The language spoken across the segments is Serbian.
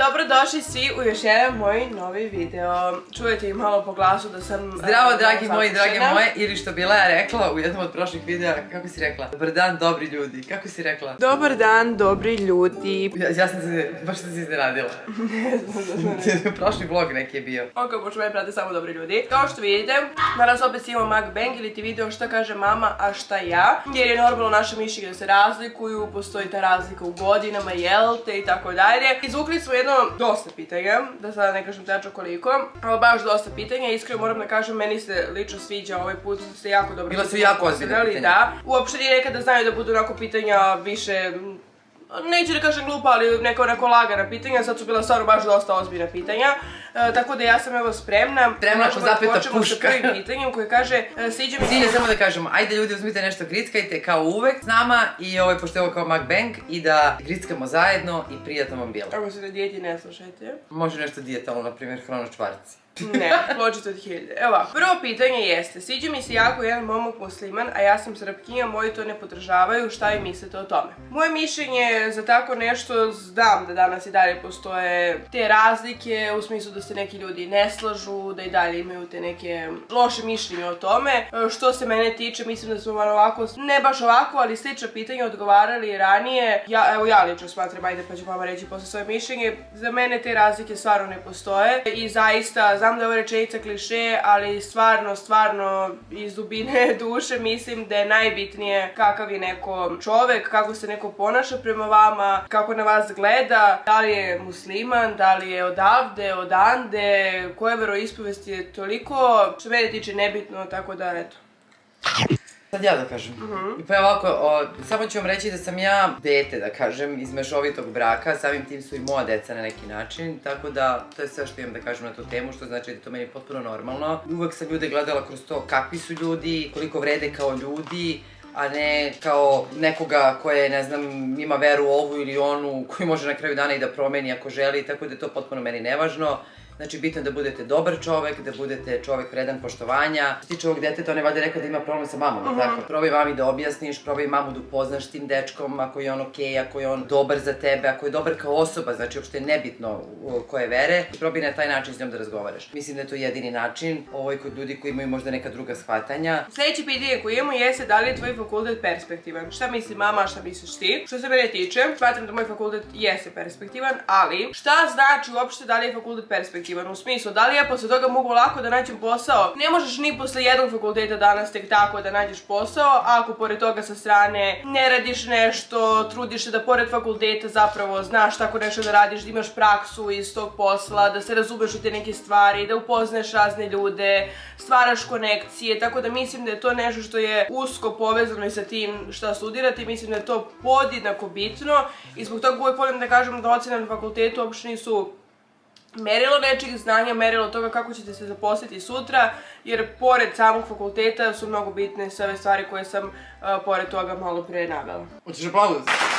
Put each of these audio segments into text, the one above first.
Dobrodošli svi u još jedan moj novi video. Čujete i malo po glasu da sam... Zdravo dragi moji, drage moje, ili što bi Lea rekla u jednom od prošlih videa, kako si rekla? Dobar dan, dobri ljudi, kako si rekla? Dobar dan, dobri ljudi. Ja sam se, baš sam se iznenadila. Ne znam. Prošli vlog neki je bio. Ok, pošto me prate samo dobri ljudi. Kao što vidite, danas opet imamo mukbang ili ti video šta kaže mama, a šta ja. Jer je normalno naše mišljenje da se razlikuju, postoji ta razlika u godinama, jelte i tako dalje. Izvukli smo jedno dosta pitanja, da sada ne kažem tačno koliko, ali baš dosta pitanja. Iskreno moram da kažem, meni se lično sviđa ovaj put, ste jako dobro. Bila su jako ozbiljna pitanja. Da. Uopšte nije nekada znaju da budu onako pitanja više... Neću da kažem glupa, ali neka onako lagana pitanja, sad su bila stvarno baš dosta ozbiljna pitanja. Tako da ja sam evo spremna. Spremna ako zapeta puška. Počnemo sa prvim pitanjem koje kaže, sviđa mi se... Cilje samo da kažemo, ajde ljudi uzmite nešto, grickajte kao uvek s nama i pošto je ovo kao mukbang i da grickamo zajedno i prijatno vam bilo. Ako se na dijeti ne slušajte. Može nešto dijetalno, na primjer Hrono Čvarci. Ne, pločice od 1000. Evo, prvo pitanje jeste, sviđa mi se jako jedan momak musliman, a ja sam Srpkinja, moji to ne podržavaju, šta vi mislite o tome? Moje mišljenje za tako nešto, znam da danas i dalje postoje te razlike, u smislu da se neki ljudi ne slažu, da i dalje imaju te neke loše mišljenje o tome. Što se mene tiče, mislim da smo malo ovako, ne baš ovako, ali slična pitanja odgovarali ranije. Evo ja lično smatram, ajde pa ću mama reći posle svoje mišljenje, za mene te razlike stvarno ne postoje i zaista, znam da je ova rečenica kliše, ali stvarno iz dubine duše mislim da je najbitnije kakav je neko čovek, kako se neko ponaša prema vama, kako na vas gleda, da li je musliman, da li je odavde, odande, koje veroispovesti je toliko, što mene tiče nebitno, tako da eto. Sad ja da kažem. Pa je ovako, samo ću vam reći da sam ja dete, da kažem, iz mešovitog braka, samim tim su i moja deca na neki način, tako da to je sve što imam da kažem na tu temu, što znači da je to meni potpuno normalno. Uvek sam ljude gledala kroz to kakvi su ljudi, koliko vrede kao ljudi, a ne kao nekoga koje, ne znam, ima veru ovu ili onu, koji može na kraju dana i da promeni ako želi, tako da je to potpuno meni nevažno. Znači, bitno je da budete dobar čovek, da budete čovek vredan poštovanja. Što se tiče ovog deteta, on je valjda rekao da ima problem sa mamom, tako? Probaj mami da objasniš, probaj mamu da upoznaš tim dečkom, ako je on okej, ako je on dobar za tebe, ako je dobar kao osoba, znači uopšte je nebitno koje vere, i probaj na taj način s njom da razgovaraš. Mislim da je to jedini način, ovo je kod ljudi koji imaju možda neka druga shvatanja. Sljedeće pitanje koje imamo jeste da li je tvoj fakultet perspektivan. Šta misli mama, šta misliš ti? Što se mene tiče, smatram da moj fakultet jeste perspektivan, ali šta znači uopšte da li je fakultet perspektivan? U smislu, da li ja posle toga mogu lako da nađem posao? Ne možeš ni posle jednog fakulteta danas tek tako da nađeš posao, ako pored toga sa strane ne radiš nešto, trudiš se da pored fakulteta zapravo znaš tako nešto da radiš, da imaš praksu iz tog posla, da se razumeš u te neke stvari, da upoznaješ razne ljude, stvaraš konekcije, tako da mislim da je to nešto što je usko povezano i sa tim šta studirati, mislim da je to podjednako bitno i zbog toga uvek volim da kažem da ocene na fakultetu uopšte nisu merilo nečeg znanja, merilo toga kako ćete se zaposliti sutra, jer pored samog fakulteta su mnogo bitne sve ove stvari koje sam pored toga malo pre navela. Hoćeš aplauz?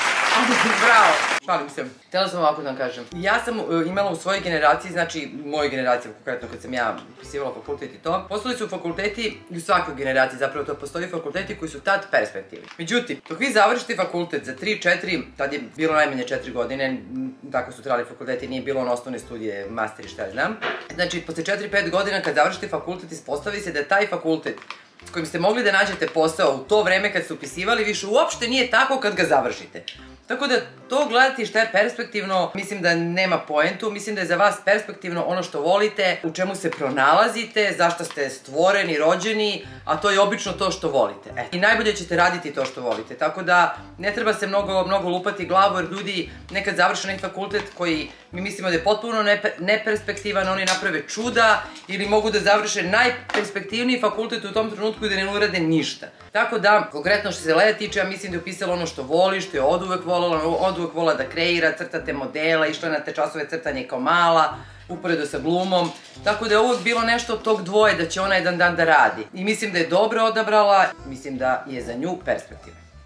Bravo! Šalim se. Htjela sam ovako da vam kažem. Ja sam imala u svojoj generaciji, znači mojoj generaciji konkretno kad sam ja upisivala fakultet i to, postoji su fakulteti, i u svakoj generaciji zapravo to postoji fakulteti koji su tad perspektivni. Međutim, dok vi završite fakultet za 3-4, tad je bilo najmanje 4 godine, tako su trajali fakulteti, nije bilo ono osnovne studije, master i šta ja znam. Znači, posle 4-5 godina kad završite fakultet, ispostavi se da taj fakultet s kojim ste mogli da nađete posao u to vreme kad ste upisivali, više uopšte nije tako kad ga završite. Tako da to gledati šta je perspektivno, mislim da nema poentu, mislim da je za vas perspektivno ono što volite, u čemu se pronalazite, zašto ste stvoreni, rođeni, a to je obično to što volite. I najbolje ćete raditi to što volite, tako da ne treba se mnogo lupati glavu, jer ljudi nekad završe neki fakultet koji mi mislimo da je potpuno neperspektivan, oni naprave čuda ili mogu da završe najperspektivniji fakultet u tom trenutku i da ne urade ništa. Tako da, konkretno što se Lea tiče, ja mislim da je upisala ono što voli, što je oduvek volila da kreira, crtate modela, išla na te časove crtanja kao mala, uporedo sa glumom, tako da je uvijek bilo nešto od tog dvoje da će ona jedan dan da radi. I mislim da je dobro odabrala, mislim da je za nju perspektiva.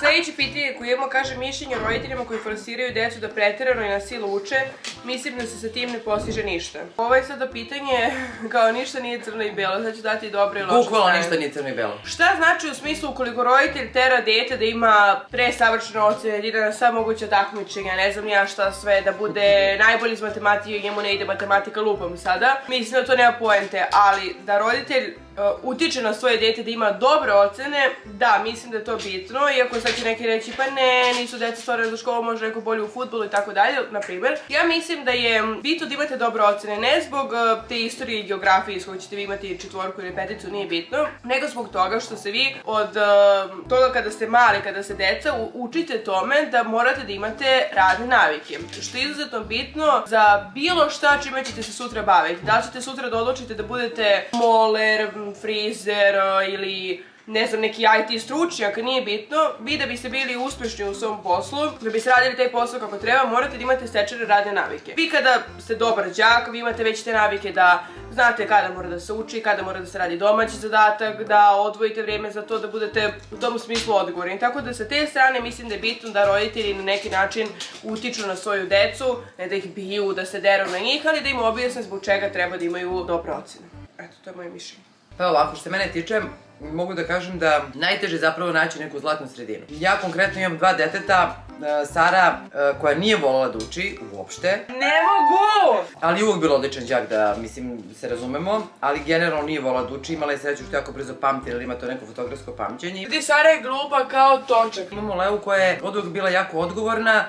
Sljedeće pitanje koje imamo kaže mišljenje o roditeljima koji forsiraju decu da preterano i na silu uče. Mislim da se sa tim ne postiže ništa. Ovo je sada pitanje kao ništa nije crno i belo, sad ću dati dobro i loše strane. Bukvalno ništa nije crno i belo. Šta znači u smislu ukoliko roditelj tera dete da ima presavršene ocene, da ide na sva moguća takmičenja, ne znam ja šta sve, da bude najbolji iz matematike, njemu ne ide matematika, lupam sada. Mislim da to nema poente, ali da roditelj utiče na svoje dete da ima dobre ocene, da, mislim da je to bitno, iako sad će neki reći pa ne, nisu deca stvarno za školu, može neko bolje u fudbalu i tako dalje, na primjer. Ja mislim da je bitno da imate dobre ocene, ne zbog te istorije i geografije iz kojoj ćete vi imati četvorku ili peticu, nije bitno, nego zbog toga što se vi od toga kada ste mali, kada ste deca, učite tome da morate da imate radne navike, što je izuzetno bitno za bilo šta čime ćete se sutra baviti. Da li ćete sutra da odlučite da budete moler, frizer ili ne znam, neki IT stručnjak, nije bitno. Vi da biste bili uspješni u svom poslu, da biste radili taj posao kako treba, morate da imate stečene radne navike. Vi kada ste dobar đak, vi imate već te navike da znate kada mora da se uči, kada mora da se radi domaći zadatak, da odvojite vrijeme za to, da budete u tom smislu odgovorni. Tako da sa te strane mislim da je bitno da roditelji na neki način utiču na svoju decu, ne da ih biju, da se deru na njih, ali da im objasne zbog čega treba da imaju dobre ocene. Eto, to je moje mišljenje. Pa ovako, što se mene tiče, mogu da kažem da najteže je zapravo naći neku zlatnu sredinu. Ja konkretno imam 2 deteta, Sara koja nije voljela da uči uopšte. Ne mogu! Ali je uvijek bilo odličan đak da, mislim, se razumemo, ali generalno nije voljela da uči, imala je sreću što jako brzo pamti, jer ima to neko fotografsko pamćenje. Ljudi, Sara je glupa kao tončak. Imamo Leu koja je oduvijek bila jako odgovorna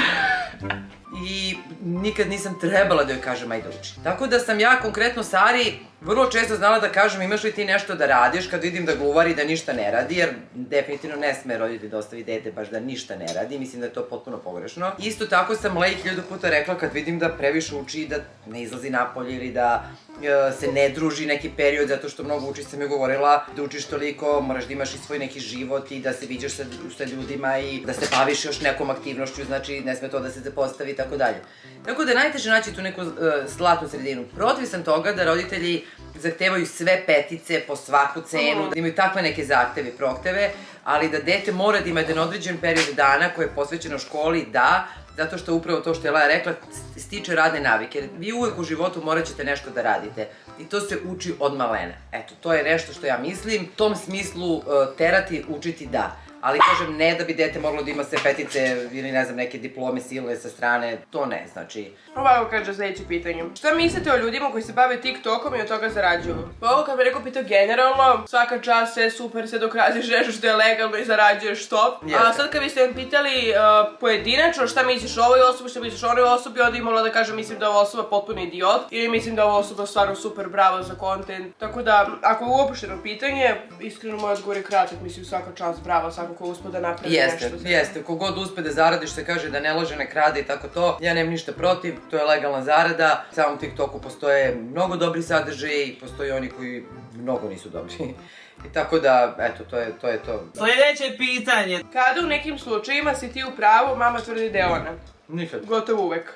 i nikad nisam trebala da joj kažem aj da uči. Tako da sam ja konkretno Sari vrlo često znala da kažem imaš li ti nešto da radiš kad vidim da gluvari da ništa ne radi, jer definitivno ne sme roditelj da ostavi dete baš da ništa ne radi, mislim da je to potpuno pogrešno. Isto tako sam Leji 1000 puta rekla kad vidim da previše uči, da ne izlazi napolje ili da se ne druži neki period zato što mnogo uči, sam joj govorila da učiš toliko, moraš da imaš i svoj neki život i da se viđaš sa ljudima i da se baviš još nekom aktivnošću, znači ne sme to da se zapostavi i tako dalje. Tako da je najteže naći tu neku zlatnu sredinu. Protiv sam toga da roditelji zahtevaju sve petice po svaku cenu, da imaju takve neke zahteve i prohteve, ali da dete mora da ima jedan određen period dana koji je posvećeno školi, da, zato što upravo to što je Laja rekla, stiče radne navike. Vi uvek u životu morat ćete nešto da radite i to se uči od malena. Eto, to je nešto što ja mislim. U tom smislu terati, učiti da. Ali kažem, ne da bi dete moglo da ima sve petice ili ne znam, neke diplome silne sa strane, to ne, znači. Ovako kaže sljedeće pitanje. Šta mislite o ljudima koji se bave TikTokom i od toga zarađuju? Pa ovo kad me neko pitao generalno, svaka čast, sve super, sve dok radiš nešto što je legalno i zarađuješ top. A sad kad biste vam pitali pojedinačno šta misliš o ovoj osobi, šta misliš o onoj osobi, onda imala da kažem mislim da je ova osoba potpuno idiot ili mislim da je ova osoba stvarno super brava za content. Tako da, ako je uopšteno pitanje, iskreno moj odgovor je kratak, mislim svaka čast brava, svaka ko uspe da napravi nešto. Jeste, kogod uspe da zaradiš, se kaže da ne laže, ne krade i tako to. Ja nemam ništa protiv, to je legalna zarada. U samom TikToku postoje mnogo dobri sadržaji i postoje oni koji mnogo nisu dobri. I tako da, eto, to je to. Sljedeće pitanje. Kada u nekim slučajima si ti u pravu, mama tvrdi da je ona? Nikad. Gotovo uvek.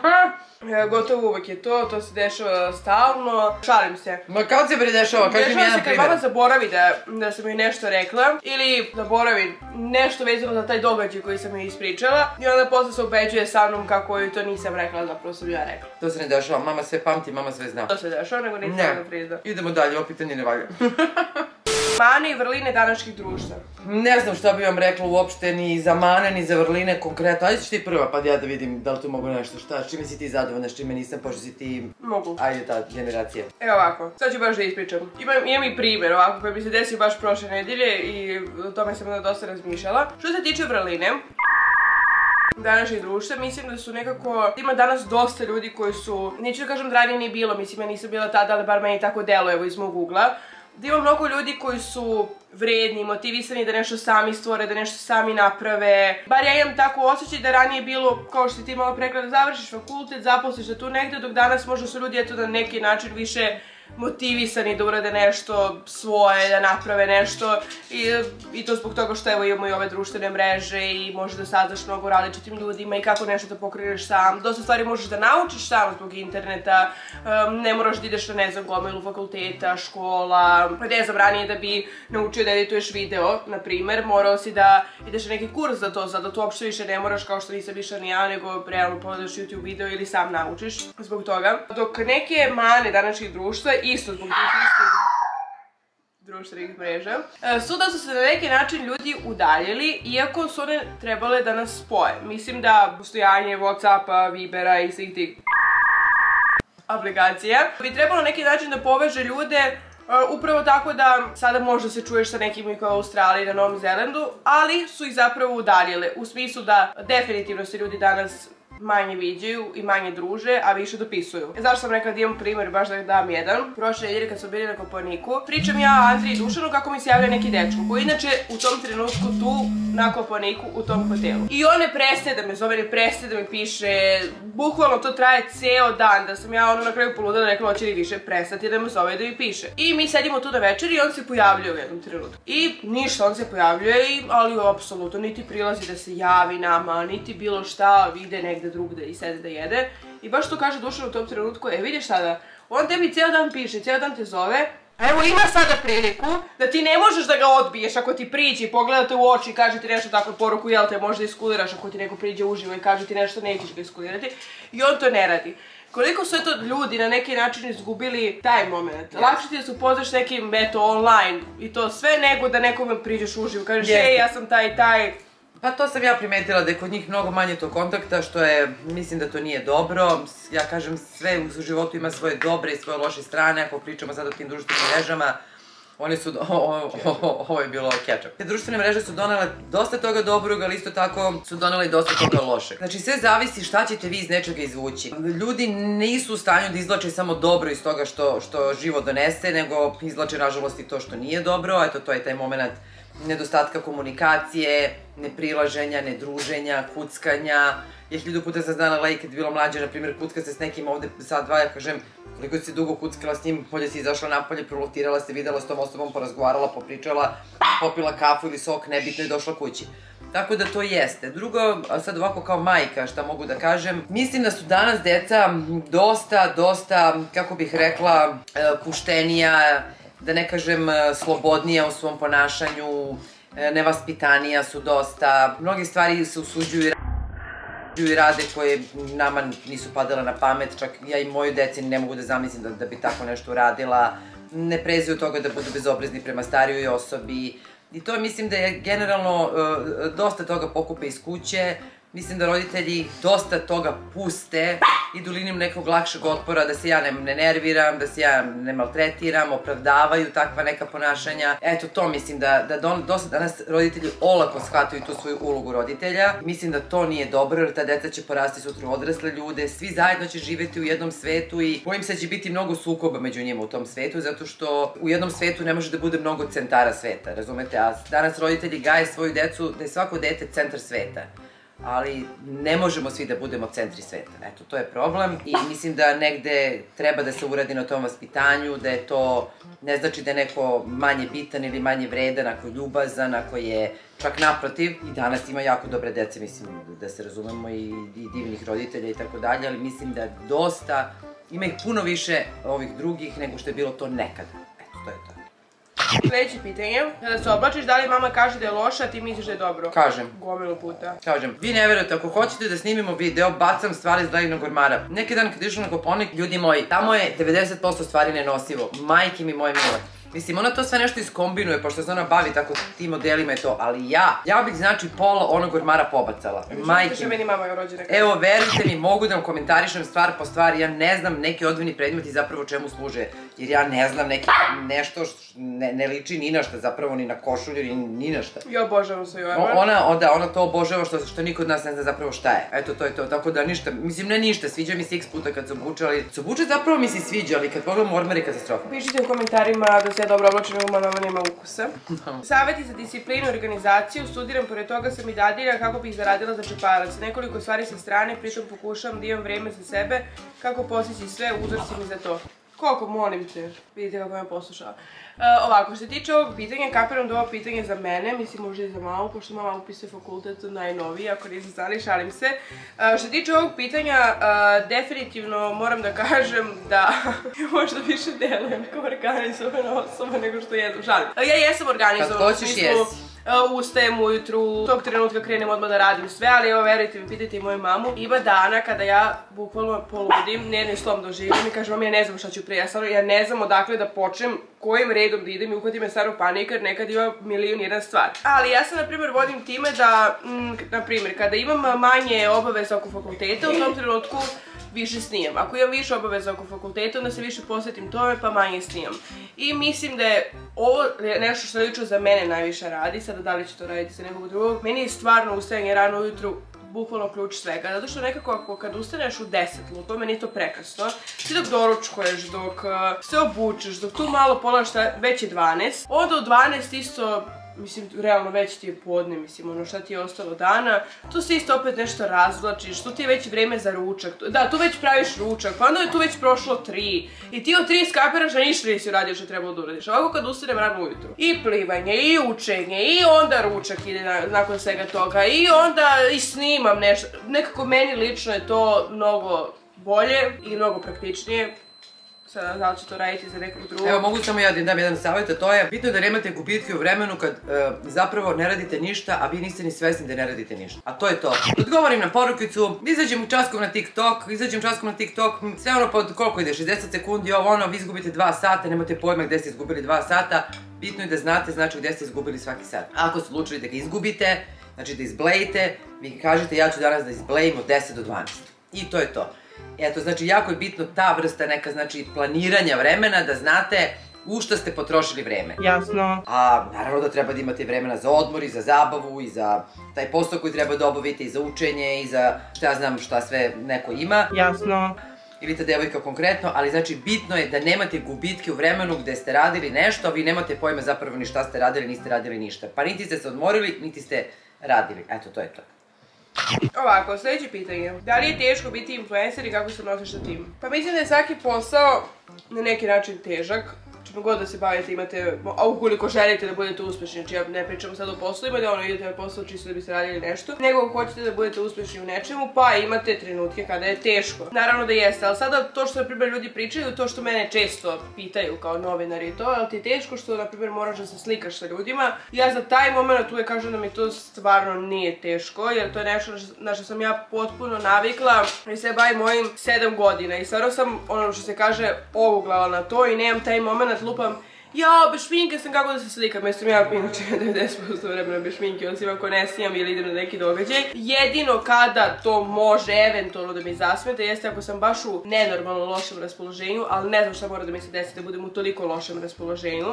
Gotovo uvek je to se dešava stalno. Šalim se. Ma kad se bre dešava? Kaži mi jedan primjer. Dešava se kad mama zaboravi da sam joj nešto rekla ili zaboravi nešto vezano za taj događaj koji sam joj ispričala i onda posle se ubeđuje sa mnom kako joj to nisam rekla, zapravo sam ja rekla. To se ne dešava, mama sve pamti, mama sve zna. To se dešava, nego nisam da priznam. Idemo dalje, ovo pitanje ne valja. Mane i vrline današnjih društva. Ne znam šta bi vam rekla uopšte, ni za mane, ni za vrline konkretno. Ajde ću ti prva, pa ja da vidim da li tu mogu nešto. Šta, s čime si ti zadovoljna, s čime nisam, pošto si ti... Mogu. Ajde, ta generacija. Evo ovako, sad ću baš da ispričam. Imam i primjer ovako koji mi se desio baš prošle nedelje i o tome sam dosta razmišljala. Što se tiče vrline današnjih društva, mislim da su nekako, ima danas dosta ljudi koji su, neću da kažem da ranije nije bilo, mislim ja nisam bila tada, ali bar meni tako delo, evo iz mog ugla, da ima mnogo ljudi koji su vredni, motivisani da nešto sami stvore, da nešto sami naprave. Bar ja imam tako osjećaj da ranije bilo, kao što ti malo prekla, da završiš fakultet, zaposliš se tu negde, dok danas možda su ljudi eto na neki način više motivisani da urade nešto svoje, da naprave nešto i to zbog toga što evo imamo i ove društvene mreže i možeš da saznaš mnogo različitim ljudima i kako nešto da pokreneš sam. Dosta stvari možeš da naučiš sam zbog interneta, ne moraš da ideš na ne znam gomilu fakulteta, škola, ne znam ranije da bi naučio da edituješ video, na primer, morao si da ideš na neki kurs za to, sada to uopšte više ne moraš kao što nisam išla ni ja, nego realno pogledaš YouTube video ili sam naučiš zbog toga. Dok neke mane današnjih društva, isto zbog tih istih društvenih mreža, su da su se na neki način ljudi udaljili, iako su one trebale da nas spoje. Mislim da postojanje Whatsappa, Vibera i svih tih aplikacija bi trebalo na neki način da poveže ljude upravo tako da sada možda se čuješ sa nekim i kao Australiji i na Novom Zelandu, ali su ih zapravo udaljile, u smislu da definitivno se ljudi danas manje viđaju i manje druže, a više dopisuju. Zašto sam rekla da imam primjer, baš da dam jedan. Prošle nedelje kad smo bili na Kopaoniku, pričam ja Andri i Dušanu kako mi se javlja neki dečko, koji inače u tom trenutku tu na Kopaoniku u tom hotelu. I on ne prestaje da me zove, ne prestaje da mi piše, bukvalno to traje ceo dan, da sam ja ono na kraju poludela rekla hoće li više prestati da me zove da mi piše. I mi sedimo tu na večer i on se pojavljuje u jednom trenutku. I ništa, on se pojavljuje, ali apsolutno niti prilazi da se javi nama, niti bilo šta, ide negde drugde i sede da jede. I baš to kaže Dušan u tom trenutku, vidiš sada, on tebi cijel dan piše, cijel dan te zove, a evo ima sada priliku da ti ne možeš da ga odbiješ ako ti priđe i pogleda te u oči i kaže ti nešto takvu poruku, jel te možda iskuliraš ako ti neko priđe uživo i kaže ti nešto, nećeš ga iskulirati, i on to ne radi. Koliko su eto ljudi na neki način izgubili taj moment. Lakše ti da se upoznaš nekim eto online i to sve nego da nekome priđeš uživo, kažeš ja sam taj i taj. Pa to sam ja primetila da je kod njih mnogo manje tog kontakta, što je, mislim da to nije dobro. Ja kažem, sve u životu ima svoje dobre i svoje loše strane, ako pričamo sad o tim društvenim mrežama, one su, ovo je bilo ketchup. Te društvene mreže su donele dosta toga dobrog, ali isto tako su donele i dosta toga lošeg. Znači sve zavisi šta ćete vi iz nečega izvući. Ljudi nisu u stanju da izvlače samo dobro iz toga što život donese, nego izvlače nažalost i to što nije dobro, eto to je taj moment nedostatka komunikacije, neprilaženja, nedruženja, kuckanja. Ja 1000 puta sam znala kad je bilo mlađe, na primjer, kucka se s nekim ovde, sad dva, ja kažem, koliko si dugo kuckala s njim, polje si izašla napolje, prolotirala se, videla s tom osobom, porazgovarala, popričala, popila kafu ili sok, nebitno i došla kući. Tako da to jeste. Drugo, sad ovako kao majka, šta mogu da kažem, mislim da su danas deca dosta, kako bih rekla, puštenija, da ne kažem slobodnija u svom ponašanju, nevaspitanija su dosta, mnoge stvari se usuđuju i rade koje nama nisu padale na pamet, čak ja i moju deci ne mogu da zamislim da bi tako nešto uradila, ne prezuju toga da budu bezobrazni prema starijoj osobi i to mislim da je generalno dosta toga pokupe iz kuće. Mislim da roditelji dosta toga puste, idu linijom nekog lakšeg otpora, da se ja ne nerviram, da se ja ne maltretiram, opravdavaju takva neka ponašanja. Eto, to mislim da dosta danas roditelji olako shvataju tu svoju ulogu roditelja. Mislim da to nije dobro, jer ta deca će porasti sutra u odrasle ljude, svi zajedno će živeti u jednom svetu i bojim se da će biti mnogo sukoba među njima u tom svetu, zato što u jednom svetu ne može da bude mnogo centara sveta, razumete? A danas roditelji gaje svoju decu da je svako dete centar sveta. Ali ne možemo svi da budemo centri sveta. Eto, to je problem i mislim da negde treba da se uradi na tom vaspitanju, da je to, ne znači da je neko manje bitan ili manje vredan, ako je ljubazan, ako je čak naprotiv. I danas ima jako dobre dece, mislim, da se razumemo, i divnih roditelja i tako dalje, ali mislim da dosta, ima ih puno više ovih drugih nego što je bilo to nekada. Eto, to je to. Sljedeće pitanje, kada se oblačiš, da li mama kaže da je loša, a ti misliš da je dobro? Kažem. Gomilu puta. Kažem. Vi ne verujete, ako hoćete da snimimo video, bacam stvari iz Dragnog ormara. Neki dan kad išla na Kopaonik, ljudi moji, tamo je 90% stvari nenosivo. Majke mi moje mile. Mislim, ona to sve nešto iskombinuje, pošto se ona bavi tako tim modelima i to, ali ja bih, znači, pola onog ormara pobacala. Majke mi. Evo, verujte mi, mogu da vam komentarišem stvar po stvari, ja ne znam neki odvojni predmeti zapravo čemu služe, jer ja ne znam nešto ne liči ni na šta, zapravo ni na košulju, ni na šta. Ja obožavam svoj ormar. Ona to obožava što niko od nas ne zna zapravo šta je. Eto, to je to, tako da ništa, mislim, ne ništa, sviđa mi se x puta kad se obuče, ali se obuče zapravo mi se sviđa, ali kad pogledam ormar je katastrofa. Pišite u komentarima da se dobro oblačena, umano nema ukusa. Saveti za disciplinu i organizaciju, studiram, pored toga sam i dadilja kako bih zaradila za džeparac. Nekoliko stvari sa strane, pritom pokušavam da imam vreme za sebe, kako postići sve, uzor si mi za to. Koliko, molim te, vidite kako me poslušala. Ovako, što se tiče ovog pitanja, kapiram da ovo pitanje za mene, mislim možda i za mamu, pošto mama upisuje fakultet najnoviji, ako nisi znali, šalim se. Što se tiče ovog pitanja, definitivno moram da kažem da možda više delujem kao organizovana osoba nego što jedem, šalim. Ja jesam organizovana, u smislu ustajem ujutru, tog trenutka krenem odmah da radim sve, ali evo verujte mi, pitajte i moju mamu, ima dana kada ja bukvalno poludim, ne slom doživim i kažem vam ja ne znam šta ću prije, ja ne znam odakle da počnem, kojim redom da idem i uhvati me stvarno panika jer nekad ima milion jedan stvar. Ali ja se na primjer vodim time da, na primjer, kada imam manje obaveza oko fakulteta, u tom trenutku više snijam. Ako imam više obaveza oko fakulteta, onda se više posvetim tome, pa manje snijam. I mislim da je ovo nešto što lično za mene najviše radi, sada da li će to raditi za nekog drugog. Meni je stvarno ustajanje rano ujutru bukvalno ključ svega, zato što nekako kad ustaneš u 10 lupa, meni je to prekasno, ti dok doručkuješ, dok se obučeš, dok tu malo polaš, već je 12, onda u 12 isto, mislim, realno već ti je podne, mislim, ono šta ti je ostalo dana, tu se isto opet nešto razvlačiš, tu ti je već vreme za ručak, da, tu već praviš ručak, pa onda je tu već prošlo 3, i ti od 3 skapiraš da ništa nisi uradio što trebalo da uradiš, ovako kad ustanem rano ujutru, i plivanje, i učenje, i onda ručak ide nakon svega toga, i onda i snimam nešto, nekako meni lično je to mnogo bolje i mnogo praktičnije. Sada, da li će to raditi za nekog drugog? Evo, mogu samo ja da dam jedan savjet, a to je bitno da nemate gubitke u vremenu kad zapravo ne radite ništa, a vi niste ni svesni da ne radite ništa. A to je to. Odgovorim na porukicu, izađem časkom na TikTok, sve ono pod koliko ide, 60 sekundi, ovo ono, vi izgubite 2 sata, nemate pojma gde ste izgubili 2 sata, bitno je da znate, znači gde ste izgubili svaki sat. Ako ste odlučili da ga izgubite, znači da izblejite, vi kažete ja ću danas da izblejim od 10 do 12. I to je to. Eto, znači, jako je bitno ta vrsta neka, znači, planiranja vremena, da znate u šta ste potrošili vreme. Jasno. A naravno da treba da imate vremena za odmor i za zabavu i za taj posao koji treba da obavite i za učenje i za šta ja znam šta sve neko ima. Jasno. Ili ta devojka konkretno, ali znači bitno je da nemate gubitke u vremenu gde ste radili nešto, a vi nemate pojma zapravo ni šta ste radili, niste radili ništa. Pa niti ste se odmorili, niti ste radili. Eto, to je to. Ovako, sljedeće pitanje. Da li je teško biti influencer i kako se nosiš sa tim? Pa mislim da je svaki posao na neki način težak. Čemu god da se bavite imate, a ukoliko želite da budete uspešni, znači ja ne pričam sad o poslovima, da ono idete na posao čisto da biste radili nešto, nego ako hoćete da budete uspešni u nečemu, pa imate trenutke kada je teško. Naravno da jeste, ali sada to što, na primjer, ljudi pričaju, to što mene često pitaju kao novinari i to, ali ti je teško što, na primjer, moraš da se slikaš sa ljudima. Ja za taj moment uvek kažem da mi to stvarno nije teško, jer to je nešto na što sam ja potpuno navikla i se bavim mojim 7 godina i stvarno sam, ono što se kaže, oguglala na to i nemam taj moment lupam, jao, bez šminke sam, kako da se slikam, jer sam ja inače 90% vremena bez šminke, osim ako ne snijam ili idem na neki događaj. Jedino kada to može eventualno da mi zasmeta jeste ako sam baš u nenormalno lošem raspoloženju, ali ne znam šta mora da mi se desi da budem u toliko lošem raspoloženju.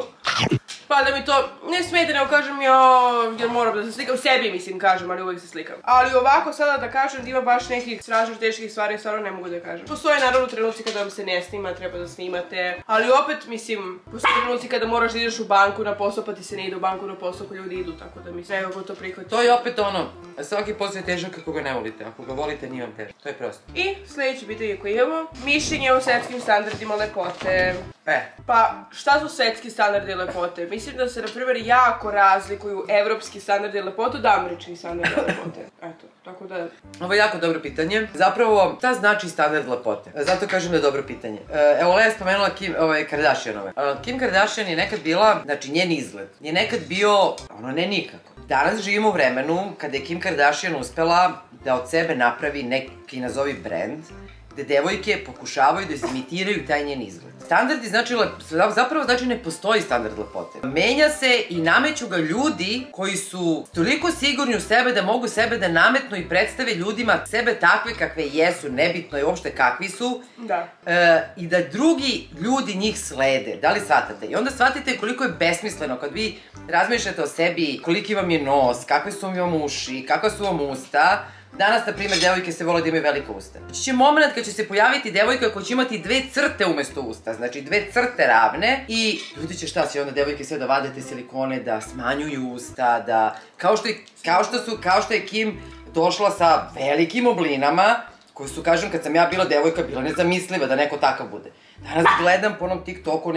Pa da mi to ne smete, nego kažem jao, jer moram da se slikam, sebi mislim kažem, ali uvijek se slikam. Ali ovako sada da kažem da ima baš nekih strašno teških stvari, stvarno ne mogu da kažem. Postoje naravno trenuci kada vam se ne snima, treba da snimate, ali opet mislim, postoje trenuci kada moraš da ideš u banku na posao, pa ti se ne ide u banku na posao ako ljudi idu, tako da mislim, nekako to prihvati. To je opet ono, svaki posao je težak ako ga ne volite, ako ga volite nije vam težak, to je prosto. I sljedeće pitanje koje imamo, mišljenje o svetskim standardima lepote. Pa, šta su svetski standardi lepote? Mislim da se, na primjer, jako razlikuju evropski standardi lepote od američkih standardi lepote. Eto, tako da... Ovo je jako dobro pitanje. Zapravo, šta znači standard lepote? Zato kažem da je dobro pitanje. Evo, Lea je spomenula Kim Kardashianove. Kim Kardashian je nekad bila, znači njen izgled, je nekad bio, ono, ne nikako. Danas živimo u vremenu kada je Kim Kardashian uspela da od sebe napravi neki, nazovi, brand, gde devojke pokušavaju da imitiraju taj njen izgled. Standardi znači, zapravo znači ne postoji standard lepote. Menja se i nameću ga ljudi koji su toliko sigurni u sebe da mogu sebe da nametnu i predstave ljudima sebe takve kakve jesu, nebitno je uopšte kakvi su. Da. I da drugi ljudi njih slede. Da li shvatate? I onda shvatite koliko je besmisleno kad vi razmišljate o sebi, koliki vam je nos, kakve su vam uši, kakva su vam usta. Danas, na primjer, devojke se vole da imaju velika usta. Znači će moment kad će se pojaviti devojka koja će imati 2 crte umesto usta, znači 2 crte ravne i ljudi će šta će onda devojke sve da vade te silikone, da smanjuju usta, da... Kao što je Kim došla sa velikim oblinama, koji su, kažem, kad sam ja bila devojka, bila nezamisliva da neko takav bude. Danas gledam po onom TikToku,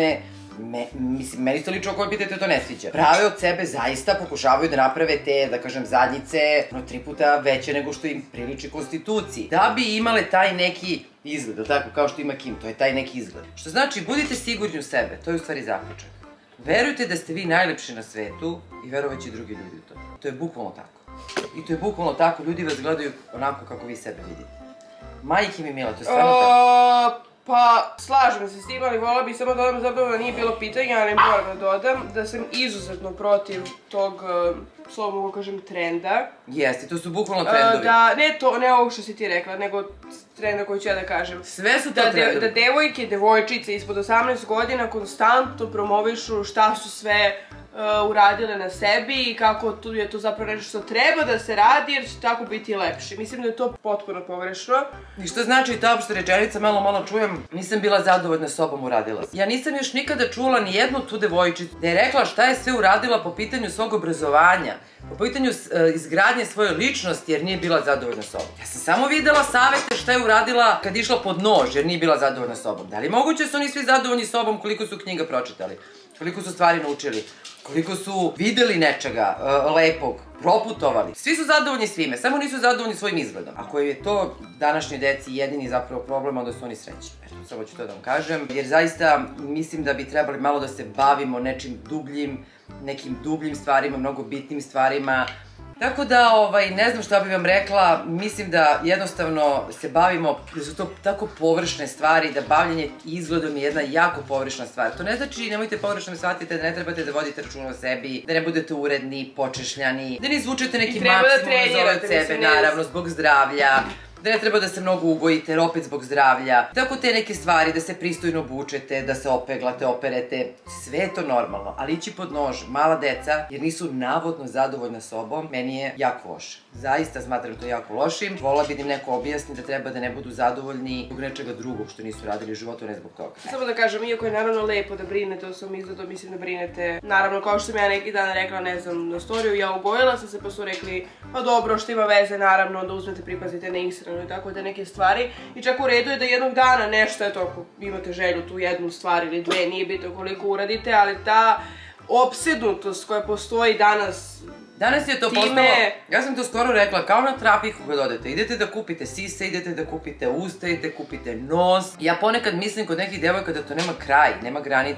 mislim, meni se lično ako pitate to ne sviđa. Prave od sebe zaista pokušavaju da naprave te, da kažem, zadnjice 3 puta veće nego što im priliči konstituciji. Da bi imale taj neki izgled, tako kao što ima Kim, to je taj neki izgled. Što znači, budite sigurni u sebe, to je u stvari zaključak. Verujte da ste vi najlepši na svetu i verovaće i drugi ljudi u to. To je bukvalno tako. I to je bukvalno tako, ljudi vas gledaju onako kako vi sebe vidite. Majke mi mila, to je stvarno tako. Pa, slažem se s tim, ali volila bih samo dodam, zapravo da nije bilo pitanja, ali moram da dodam da sam izuzetno protiv tog, slovo mogu kažem, trenda. Jeste, to su bukvalno trendovi. Ne ovog što si ti rekla, nego trenda koji ću ja da kažem. Sve su to trendovi. Da devojke, devojčice ispod 18 godina konstantno promovišu šta su sve uradile na sebi i kako je to zapravo nešto što treba da se radi jer će tako biti lepši. Mislim da je to potpuno pogrešno. I što znači ta opšta rečenica, malo čujem, nisam bila zadovoljna sobom, uradila sam. Ja nisam još nikada čula ni jednu tu devojčicu da je rekla šta je sve uradila po pitanju svog obrazovanja, po pitanju izgradnje svoje ličnosti jer nije bila zadovoljna sobom. Ja sam samo videla savete šta je uradila kad je išla pod nož jer nije bila zadovoljna sobom. Da li moguće su oni svi zadovoljni sobom koliko su knjiga pročitali, koliko su stvari naučili, koliko su videli nečega lepog, proputovali. Svi su zadovoljni svime, samo nisu zadovoljni svojim izgledom. Ako je to današnjoj deci jedini zapravo problem, onda su oni srećni. Eto, samo ću to da vam kažem. Jer zaista mislim da bi trebali malo da se bavimo nečim dubljim, nekim dubljim stvarima, mnogo bitnim stvarima. Tako da, ne znam šta bih vam rekla, mislim da jednostavno se bavimo, da su to tako površne stvari, da bavljanje izgledom je jedna jako površna stvar. To ne znači, nemojte pogrešno mi shvatite da ne trebate da vodite računa o sebi, da ne budete uredni, počešljani, da ne izvučete neki maksimum od sebe, naravno, zbog zdravlja. Da ne treba da se mnogo ugojite, jer opet zbog zdravlja. Tako te neke stvari, da se pristojno obučete, da se opeglate, operete, sve je to normalno. Ali ići pod nož, mala deca, jer nisu navodno zadovoljna sobom, meni je jako loše. Zaista smatram to jako lošim. Volila bi da im neko objasni da treba da ne budu zadovoljni zbog nečega drugog što nisu radili u životu, ne zbog toga. Samo da kažem, iako je naravno lepo da brinete o svom izgledu, mislim da brinete. Naravno, kao što sam ja neki dan rekla, ne znam, na storiju, ja ugojila sam se pa su rekli, pa dobro, što ima veze, naravno, da uzmete, pripazite na Instagramu i tako da neke stvari. I čak u redu je da jednog dana nešto, eto, ako imate želju tu jednu stvar ili dve, nije bitno koliko uradite, ali ta opsednutost koja postoji danas Danas je to postalo, ja sam to skoro rekla, kao na trafiku kad odete, idete da kupite sise, idete da kupite usta, idete da kupite nos. Ja ponekad mislim kod nekih devojka da to nema kraj, nema granicu,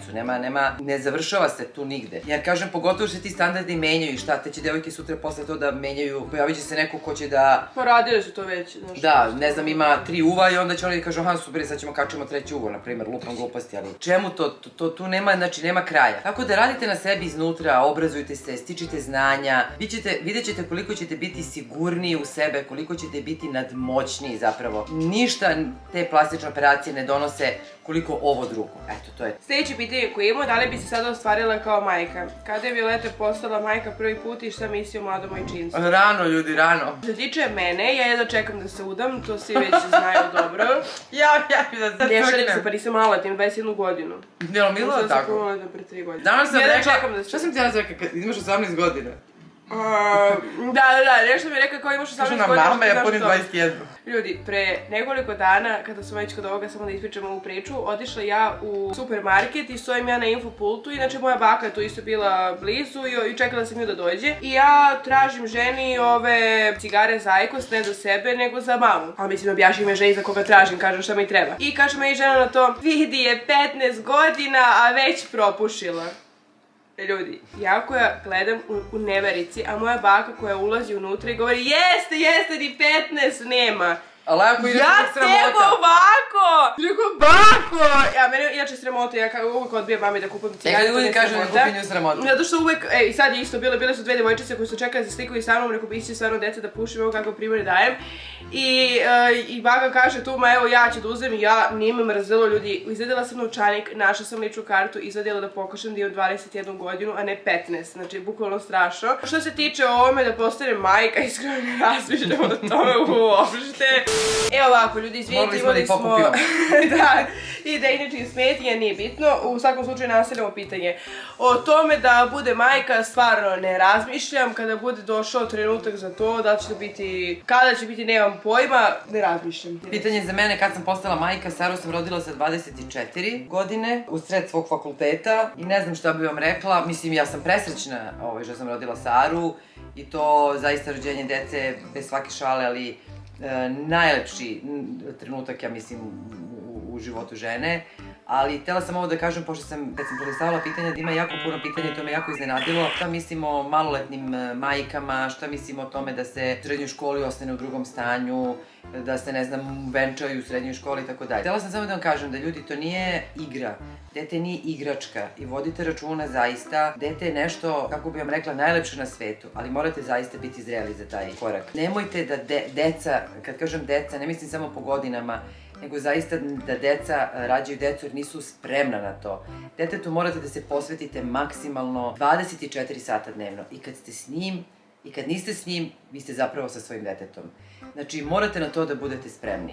ne završava se tu nigde. Jer kažem, pogotovo što ti standardi menjaju i šta, te će devojke sutra posle to da menjaju, pojavit će se neko ko će da... Pa radili su to već, znaš. Da, ne znam, ima 3 uva i onda će oni da kažu, aha super, sad ćemo kačimo 3. uvo, na primjer, lupam gluposti, ali čemu to, tu nema, znači nema kraja. Tako da radite na sebi iznutra, obrazujte se, stičite znanja, vidjet ćete koliko ćete biti sigurniji u sebe, koliko ćete biti nadmoćniji zapravo. Ništa te plastične operacije ne donose koliko ovo drugo. Eto, to je. Sljedeće pitanje koje imamo, da li bi se sada ostvarila kao majka? Kada je Violeta postala majka prvi put i šta misli o mladom majčinstvu? Rano, ljudi, rano. Što se tiče mene, ja jedno čekam da se udam, to svi već znaju dobro. Ja bi da se Dešalim se, pa nisam mala, tim 21 godinu. Jel' milo je tako? Sam se kumala da pre 3 godine. Danas sam rekla, šta sam ti danas rekla kad imaš 18 godina? Da, nešto mi je rekao kao imaš 18 godina. Kažu na mama, ja punim 21. Ljudi, pre nekoliko dana, kada sam već kod ovoga, samo da ispričam ovu priču, otišla ja u supermarket i stojim ja na infopultu, inače moja baka je tu isto bila blizu i čekala sam ju da dođe. I ja tražim ženi ove cigare za Aikos, ne za sebe, nego za mamu. A mislim, objašnjim je ženi za koga tražim, kažem šta mi treba. I kaže me i žena na to, vidi je 15 godina, a već propušila. Ljudi, ja koja gledam u neverici, a moja baka koja ulazi unutra i govori jeste, ni 15 nema. Ali ako ideš ja tebe ovako! Rekao, bako! Ja, mene inače sramota, ja uvijek odbijam mami da kupim cigare, to ne kažem da kupim nju sramota. Zato što uvijek, i sad je isto bile su 2 devojčice koje su čekale da se slikaju sa mnom, rekao, ići će stvarno deca da pušim, evo kako primjer dajem. I baka kaže tu, ma evo ja ću da uzem i ja, nije me mrzelo ljudi, izvedela sam novčanik, našla sam ličnu kartu, izvedela da pokažem da imam 21 godinu, a ne 15, znači bukvalno strašno. Što se tiče ovome da postanem majka, iskreno ne razmišljam o tome uopšte. Evo ovako, ljudi, izvinite, imali smo... Da, i da inače pitanje nije bitno, u svakom slučaju nastavljamo pitanje. O tome da bude majka stvarno ne razmišljam, kada bude došao trenutak za to, da će to biti, kada će biti nemam pojma, ne razmišljam. Pitanje za mene kad sam postala majka, Saru sam rodila sa 24 godine, u sred svog fakulteta i ne znam šta bi vam rekla, mislim ja sam presrećna što sam rodila Saru i to zaista rođenje dece bez svake šale, ali najlepši trenutak, ja mislim, u životu žene. Ali htela sam ovo da kažem, pošto kad sam prelistavala pitanja, da ima jako puno pitanja, to me jako iznenadilo. Šta mislim o maloletnim majkama, šta mislim o tome da se u srednjoj školi ostane u drugom stanju, da se, ne znam, venčaju u srednjoj školi i tako dalje. Htela sam samo da vam kažem da ljudi, to nije igra. Dete nije igračka i vodite računa zaista. Dete je nešto, kako bih vam rekla, najlepše na svetu, ali morate zaista biti zreli za taj korak. Nemojte da deca, kad kažem deca, ne mislim samo po godinama, nego zaista da deca rađaju decu jer nisu spremna na to. Detetu morate da se posvetite maksimalno 24 sata dnevno i kad ste s njim i kad niste s njim, vi ste zapravo sa svojim detetom. Znači, morate na to da budete spremni.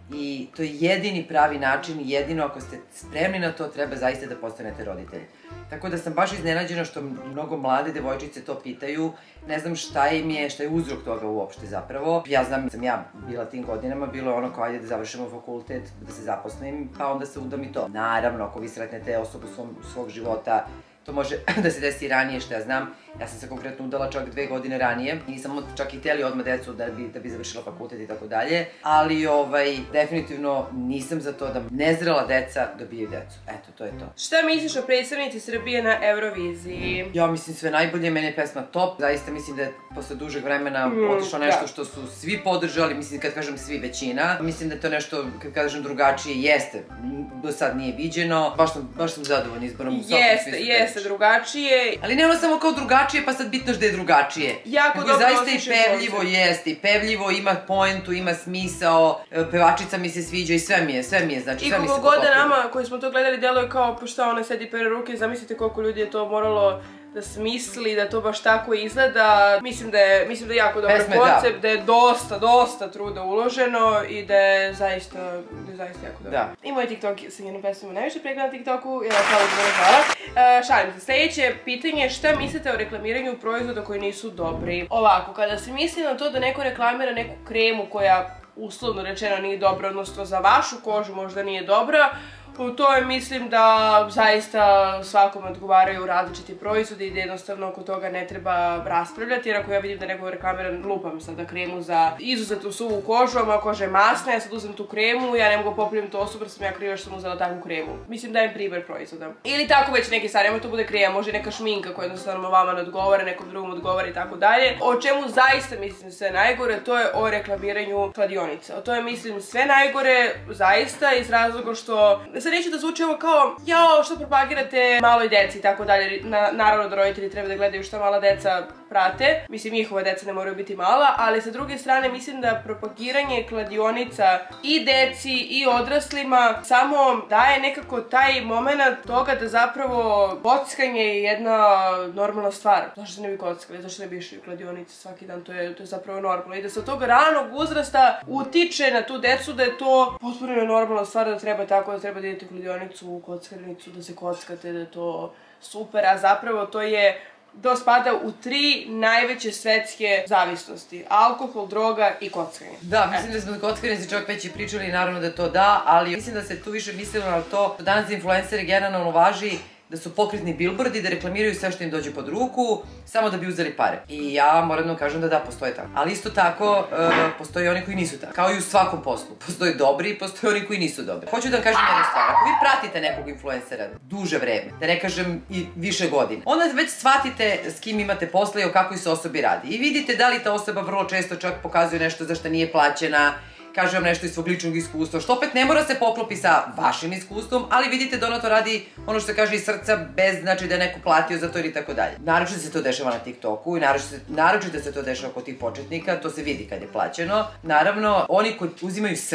I to je jedini pravi način, jedino ako ste spremni na to, treba zaista da postanete roditelj. Tako da sam baš iznenađena što mnogo mlade devojčice to pitaju. Ne znam šta je uzrok toga uopšte zapravo. Ja znam da sam ja bila tim godinama, bilo je ono kao ajde da završimo fakultet, da se zaposlim, pa onda se udam i to. Naravno, ako vi sretnete osobu svog života, to može da se desi ranije, što ja znam. Ja sam se konkretno udala čak 2 godine ranije. Nisam čak i htjeli odmah decu da bi završila fakultet i tako dalje. Ali, definitivno nisam za to da nezrela deca dobijaju decu. Eto, to je to. Šta misliš o predstavnici Srbije na Euroviziji? Ja mislim sve najbolje, meni je pesma top. Zaista mislim da je posle dužeg vremena otišlo nešto što su svi podržali. Mislim, kad kažem svi, većina. Mislim da je to nešto, kad kažem drugačije, jeste. Do sad nije viđeno. Baš sam zadovoljna izborom u svakom smislu. Jeste drugačije. Ali ne ono samo kao drugačije, pa sad bitno da je drugačije. Jako dobro zaista i pevljivo jeste, i pevljivo, ima poentu, ima smisao, pevačica mi se sviđa i sve mi je, znači sve mi se poklopilo. I koliko god nama koji smo to gledali deluje kao pa šta ona sedi pere ruke, zamislite koliko ljudi je to moralo da smisli, da to baš tako izgleda. Mislim da je jako dobar koncept, da je dosta truda uloženo i da je zaista jako dobro. I moj TikTok sa njenom pesmom najviše pregleda na TikToku, jer hvala. Šalim se, sljedeće pitanje, šta mislite o reklamiranju proizvoda koji nisu dobri? Ovako, kada se misli na to da neko reklamira neku kremu koja uslovno rečeno nije dobra, odnosno za vašu kožu možda nije dobra, u tome mislim da zaista svakome odgovaraju različiti proizvodi i da jednostavno oko toga ne treba raspravljati, jer ako ja vidim da neko reklamira, lupam sada kremu za izuzetno suvu kožu, a moja koža je masna, ja sad uzem tu kremu, ja ne mogu popravim to osobu jer sam ja kriva što sam uzela takvu kremu. Mislim dajem primjer proizvoda. Ili tako već neke stvari, nemoj to bude krema, može neka šminka koja jednostavno vama ne odgovara, nekom drugom odgovara i tako dalje. O čemu zaista mislim sve najgore, to je o reklamiranju kladionica. O tome mislim sve najgore, zaista, iz razloga što sad neću da zvuči ovo kao jao što propagirate maloj deci i tako dalje. Naravno da roditelji treba da gledaju šta mala deca prate. Mislim, njihova deca ne moraju biti mala, ali sa druge strane mislim da propagiranje kladionica i deci i odraslima samo daje nekako taj moment toga da zapravo kockanje je jedna normalna stvar. Zašto se ne bi kockali? Zašto ne bi išli u kladionice svaki dan? To je zapravo normalno. I da sa tog ranog uzrasta utiče na tu decu da je to potpuno normalna stvar, da treba tako, da treba da idete u kladionicu, u kockarnicu, da se kockate, da je to super, a zapravo to spada u 3 najveće svetske zavisnosti. Alkohol, droga i kockanje. Da, mislim da smo od kockanja čak već i pričali i naravno da to da, ali mislim da se tu više mislilo na to da danas influenceri generalno važi da su pokretni bilbordi, da reklamiraju sve što im dođe pod ruku, samo da bi uzeli pare. I ja moram da kažem da postoje tako. Ali isto tako, postoje oni koji nisu tako. Kao i u svakom poslu. Postoje dobri i postoje oni koji nisu dobri. Hoću da vam kažem jednu stvar. Ako vi pratite nekog influencera duže vreme, da ne kažem i više godina, onda već shvatite s kim imate posla i o kakvoj se osobi radi. I vidite da li ta osoba vrlo često čak pokazuje nešto za što nije plaćena, kaže vam nešto iz svog ličnog iskustva, što opet ne mora se poklopi sa vašim iskustvom, ali vidite da ona to radi ono što se kaže iz srca, bez znači da je neko platio za to ili tako dalje. Naročito se to dešava na TikToku i naročito se to dešava kod tih početnika, to se vidi kad je plaćeno. Naravno, oni koji uzimaju sve,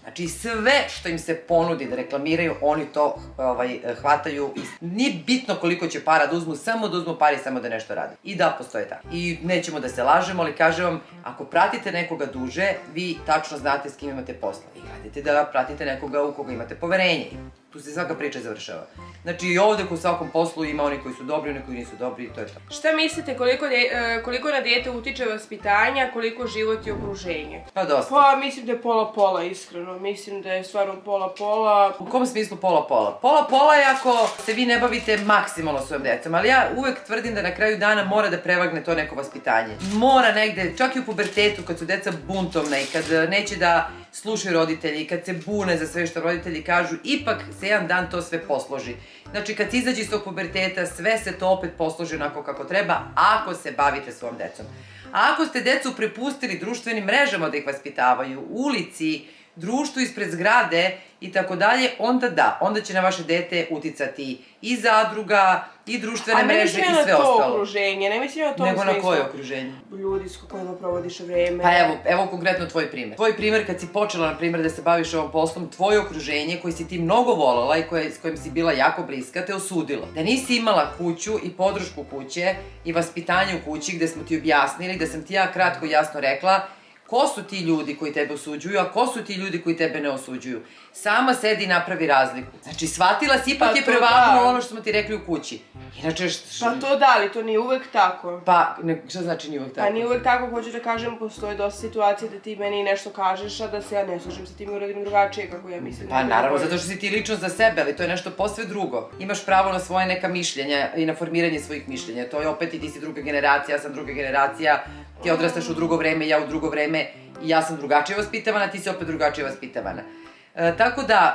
Znači sve što im se ponudi da reklamiraju, oni to hvataju i nije bitno koliko će para da uzmu, samo da uzmu pari, samo da nešto rade. I da, postoje tako. I nećemo da se lažemo, ali kažem vam, ako pratite nekoga duže, vi tačno znate s kim imate posla. I radite da pratite nekoga u koga imate poverenje. Tu se svaka priča završava. Znači i ovde u svakom poslu ima oni koji su dobri, oni koji nisu dobri i to je to. Šta mislite koliko na dijete utiče vaspitanja, koliko život i okruženje? Pa dosta. Pa mislim da je pola-pola, iskreno. Mislim da je stvarno pola-pola. U kom smislu pola-pola? Pola-pola je ako se vi ne bavite maksimalno svojom decom, ali ja uvek tvrdim da na kraju dana mora da prevagne to neko vaspitanje. Mora negde, čak i u pubertetu, kad su deca buntovna i kad neće da slušaju roditelji, kad se bune za sve što roditelji kažu, ipak se jedan dan to sve posloži. Znači, kad se izađe iz tog puberteta, sve se to opet posloži onako kako treba, ako se bavite svojom decom. A ako ste decu prepustili društvenim mrežama da ih vaspitavaju, ulici, društvu ispred zgrade i tako dalje, onda da, onda će na vaše dete uticati i zadruga, i društvene mreže i sve ostalo. A ne mislim na to okruženje, ne mislim na tom smislu. Nego na koje okruženje? Ljudi s kojima provodiš vreme. Pa evo konkretno tvoj primer. Tvoj primer kad si počela, na primer, da se baviš ovom poslom, tvoje okruženje koje si ti mnogo volala i s kojim si bila jako bliska, te osudilo. Da nisi imala kuću i podršku kuće i vaspitanje u kući gde smo ti objasnili, da sam ti ja kratko i jasno rekla ko su ti ljudi koji tebe osuđuju, a ko su ti ljudi koji tebe ne osuđuju. Sama sedi i napravi razliku. Znači, shvatila si, ipak je prevagnulo ono što smo ti rekli u kući. Inače, pa to da, ali to nije uvek tako. Pa, šta znači nije uvek tako? Pa nije uvek tako, hoću da kažem, postoje dosta situacije da ti meni nešto kažeš, a da se ja ne služim sa tim i uradim drugačije, kako ja mislim. Pa naravno, zato što si ti lično za sebe, ali to je nešto posve drugo. Imaš pravo na svoje neka mišljenja i na formiranje svojih mišljenja. To je opet i ti si druga generacija, ja sam druga generacija, ti odrastaš u drugo vreme, ja u drugo vreme, i ja sam drugačije vaspitavana, ti si opet drugačije vaspitavana. Tako da,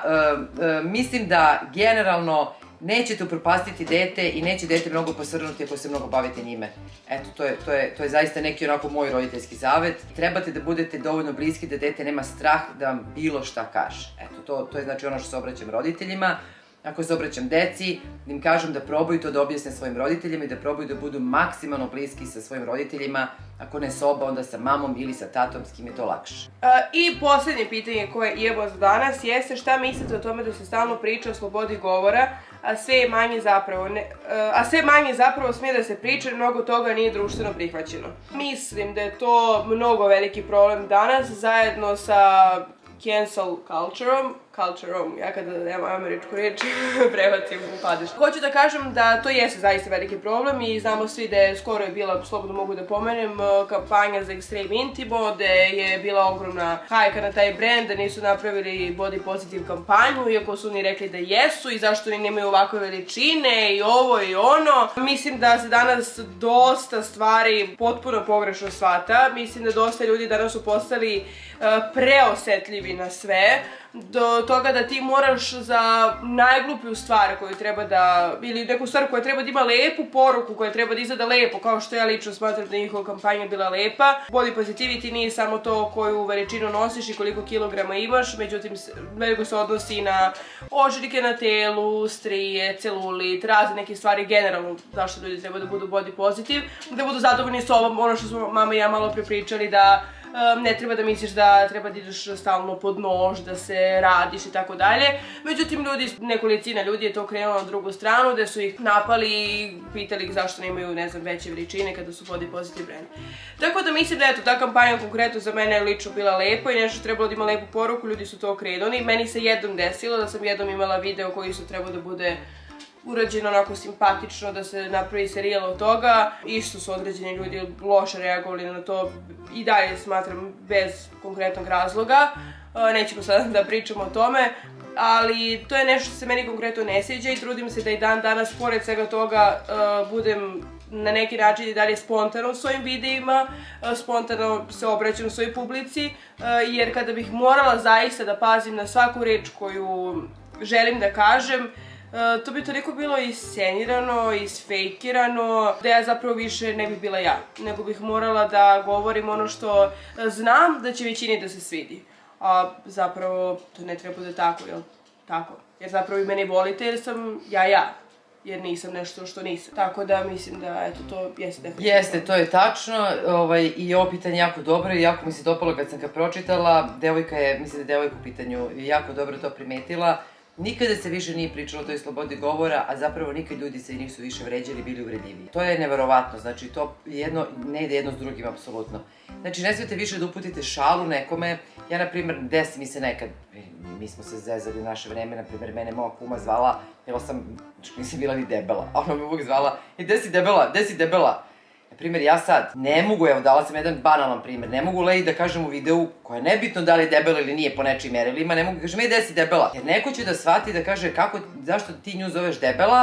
mislim da generalno nećete upropastiti dete i neće dete mnogo posrnuti ako se mnogo bavite njime. Eto, to je zaista neki onako moj roditeljski savjet. Trebate da budete dovoljno bliski da dete nema strah da vam bilo šta kaže. Eto, to je znači ono što se obraćam roditeljima. Ako se obraćam deci, da im kažem da probaju to da objasne svojim roditeljima i da probaju da budu maksimalno bliski sa svojim roditeljima, ako ne sa oba, onda sa mamom ili sa tatom, s kim je to lakše. I poslednje pitanje koje imamo za danas jeste šta mislite o tome da se stalno priča o slobodi govora, a sve manje zapravo smije da se priča, mnogo toga nije društveno prihvaćeno. Mislim da je to mnogo veliki problem danas, zajedno sa cancel cultureom, ja kada nemam američku reč, prevacim u padež. Hoću da kažem da to jeste zaista veliki problem i znamo svi da je skoro je bila, slobodno mogu da pomenem, kampanja za Extreme Intimo, da je bila ogromna hajka na taj brand, da nisu napravili body positive kampanju, iako su oni rekli da jesu i zašto oni nemaju ovakve veličine i ovo i ono. Mislim da se danas dosta stvari potpuno pogrešno shvata, mislim da dosta ljudi danas su postali preosetljivi na sve, do toga da ti moraš za najglupiju stvar koju treba da, ili neku stvar koja treba da ima lepu poruku, koja treba da izgleda lepo, kao što ja lično smatram da je njihova kampanja bila lepa. Body positivity nije samo to koju veličinu nosiš i koliko kilograma imaš, međutim, nego se odnosi na ožiljke na telu, strije, celulit, razne neke stvari generalno zašto ljudi treba da budu body positive, da budu zadovoljni s ovom, ono što smo mama i ja malo prepričali, da ne treba da misliš da treba da ideš stalno pod nož, da se radiš i tako dalje. Međutim, nekolicina ljudi je to krenula na drugu stranu, gde su ih napali i pitali ih zašto nemaju, ne znam, veće veličine kada su body positive brand. Tako da mislim da je ta kampanja konkretno za mene lično bila lepa i nešto trebalo da ima lepu poruku, ljudi su to okrenuli. Meni se jednom desilo da sam jednom imala video koji su trebao da bude urađeno onako simpatično, da se napravi serijal od toga. Isto su određeni ljudi loše reagovali na to i dalje smatram bez konkretnog razloga. Nećemo sada da pričamo o tome, ali to je nešto što se meni konkretno ne sviđa i trudim se da i dan danas, pored svega toga, budem na neki način i dalje spontano u svojim videima, spontano se obraćam svojoj publici, jer kada bih morala zaista da pazim na svaku reč koju želim da kažem, to bi toliko bilo iscenirano, isfejkirano, da ja zapravo više ne bih bila ja, nego bih morala da govorim ono što znam da će većini da se svidi. A zapravo to ne treba bude tako, jel? Tako. Jer zapravo i mene volite jer sam ja. jer nisam nešto što nisam. Tako da mislim da, eto, to jeste definitivno. Jeste, to je tačno, i ovo pitanje jako dobro i jako mi se dopalo kad sam ga pročitala. Devojka je, mislim da je devojka u pitanju, jako dobro to primetila. Nikada se više nije pričalo o toj slobodi govora, a zapravo nikad ljudi se nisu više vređali, bili uvredljiviji. To je neverovatno, znači to ne ide jedno s drugim, apsolutno. Znači, ne smijete više da uputite šalu nekome. Ja, na primjer, desi mi se nekad, mi smo se zezali u naše vreme, na primjer, mene moja kuma zvala, jer nisam bila ni debela, a ona me uvijek zvala, gde si debela, gde si debela? Na primjer, ja sad ne mogu, evo, dala sam jedan banalan primjer, ne mogu Leji da kažem u videu, koja je nebitno da li je debela ili nije po nečijim merilima, ne mogu da kažem, gde si debela? Jer neko će da shvati da kaže, zašto ti nju zoveš debela,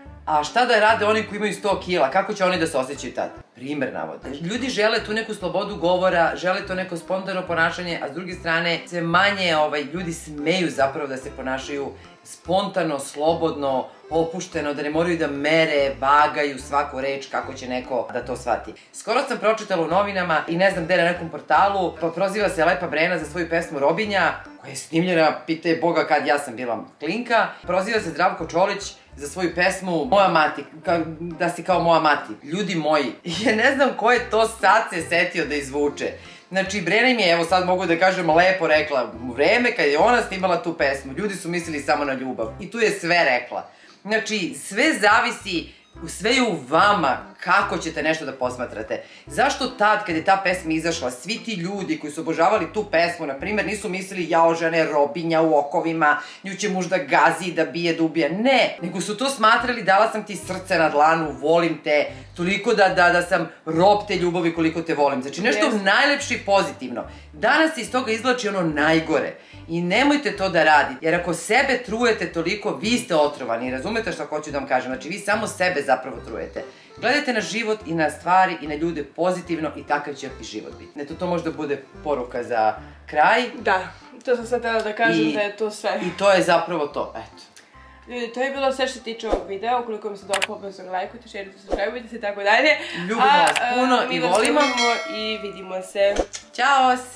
a šta da rade oni koji imaju 100 kila, kako će oni da se osjećaju tad? Primer navode. Ljudi žele tu neku slobodu govora, žele to neko spontano ponašanje, a s druge strane sve manje ljudi smeju zapravo da se ponašaju spontano, slobodno, opušteno, da ne moraju da mere, vagaju svaku reč kako će neko da to shvati. Skoro sam pročitala u novinama i ne znam gde na nekom portalu, pa proziva se Lepa Brena za svoju pesmu Robinja, koja je snimljena, pitaj Boga kad ja sam bila klinka. Proziva se Zdravko Čolić za svoju pesmu Moja mati, da si kao moja mati. Ljudi moji, ja ne znam ko je to sad se setio da izvuče. Znači, Brena im je, evo sad mogu da kažem, lepo rekla, u vreme kad je ona snimala tu pesmu, ljudi su mislili samo na ljubav. I tu je sve rekla. Znači, sve zavisi, sve je u vama kako ćete nešto da posmatrate. Zašto tad, kad je ta pesma izašla, svi ti ljudi koji su obožavali tu pesmu, na primjer, nisu mislili jao žene Robinja u okovima, nju će muž da gazi, da bije, da ubija. Ne, nego su to smatrali, dala sam ti srce na dlanu, volim te, toliko da sam rob te ljubavi koliko te volim. Znači, nešto najlepše i pozitivno. Danas se iz toga izvlači ono najgore. I nemojte to da radite, jer ako sebe trujete toliko, vi ste otrovani. Razumete što hoću da vam kažem? Znači, vi samo sebe zapravo trujete. Gledajte na život i na stvari i na ljude pozitivno i takav će i život biti. Eto, to možda bude poruka za kraj. Da, to sam sad htjela da kažem da je to sve. I to je zapravo to, eto. Ljudi, to je bilo sve što se tiče ovog videa. Ukoliko vam se dopao, obavezno ga lajkujte, šerujte, subscribeujte se i tako dalje. Ljubimo vas puno i volimo. Mi vas ljubimo i vidimo se. Ćao!